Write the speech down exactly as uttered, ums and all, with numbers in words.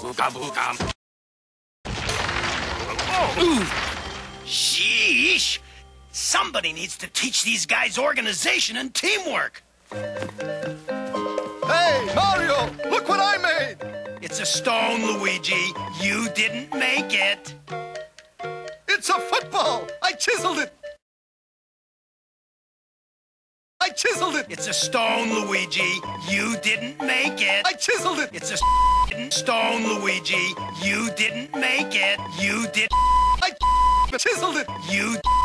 booga booga. Oh. Sheesh! Somebody needs to teach these guys organization and teamwork. Hey, Mario! Look what I made! It's a stone, Luigi. You didn't make it. It's a football! I chiseled it! I chiseled it! It's a stone, Luigi. You didn't make it. I chiseled it! It's a stone, Luigi. You didn't make it. You did. I chiseled it! You